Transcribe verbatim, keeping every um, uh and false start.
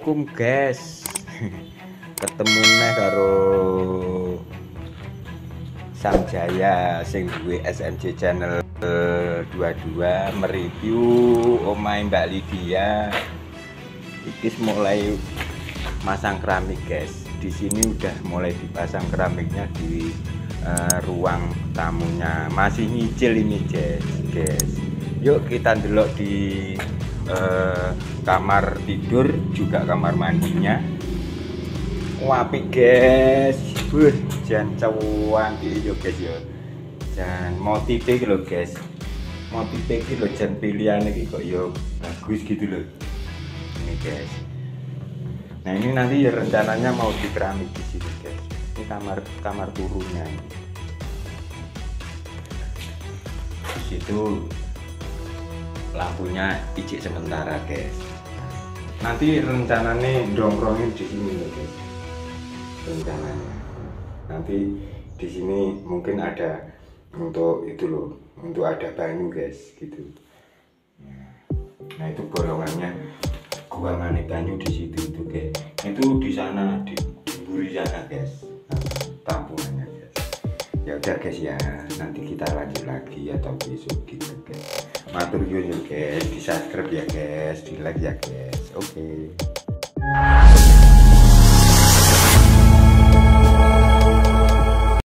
Assalamualaikum guys. Ketemu nih karo Sang Jaya sing duwe S M J channel dua puluh dua mereview omahe Mbak Lydia. Iki mulai masang keramik guys. Di sini udah mulai dipasang keramiknya di uh, ruang tamunya. Masih nyicil ini guys. Guys. Yuk kita delok di uh, kamar tidur juga kamar mandinya. Wapi guys. Wuh, jan cawan iki yo guys yo. Jan motif iki lho guys. Motif iki lho jan pilihan iki kok yo bagus gitu loh. Ini guys. Nah, ini nanti ya rencananya mau di keramik di sini guys. Ini kamar kamar turunnya. Di situ lampunya ijik sementara guys. Nanti rencananya dongkrongin di sini loh guys. Rencananya nanti di sini mungkin ada untuk itu loh, untuk ada banyu guys gitu. Nah itu bolongannya gua mani banyu di situ itu guys. Itu di sana di buri sana guys. Nah, tampungannya guys. Ya udah guys ya, nanti kita lanjut lagi atau besok gitu guys. Matur nuwun guys, di subscribe ya guys, di like ya guys. Oke. Okay.